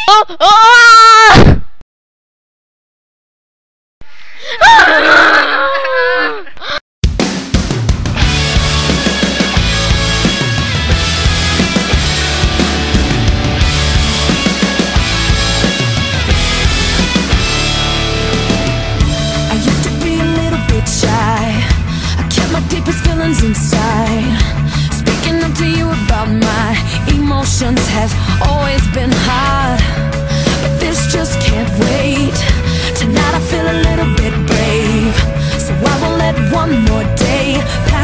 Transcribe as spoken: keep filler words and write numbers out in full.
Oh, oh, I used to be a little bit shy. I kept my deepest feelings inside. Speaking up to you about my emotions has always been hard, but this just can't wait. Tonight I feel a little bit brave, so I won't let one more day pass.